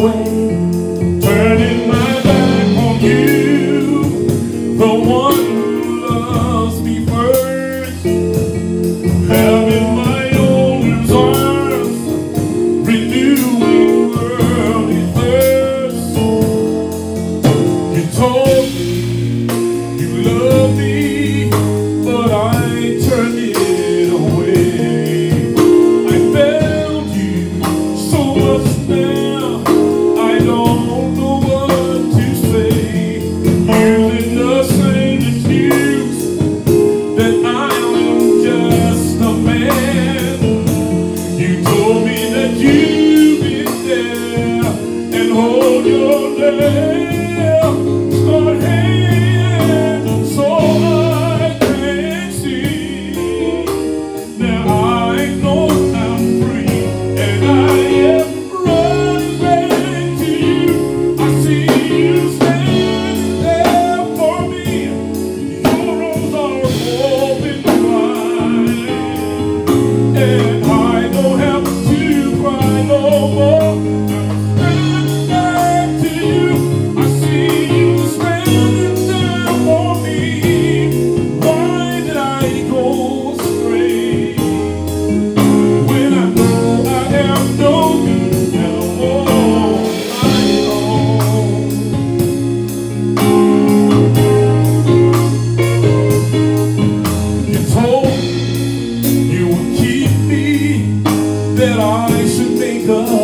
away, turning my back on you, the one who loves me first, having my own arms, renewing early thirst. You told me you love me, but I turned it away. I failed you so much now, I don't know what to say. You did the same excuse that I am just a man. You told me that you'd be there and hold your hand, start hand, so I can see. Now I know I'm free, and I am running back to you. I see you standing there for me. Your arms are open wide, and I don't have to cry no more. I'm standing back to you. I see you standing there for me. Why did I go astray when I know I am no good at all? I know. You told me you would keep me, that I should make up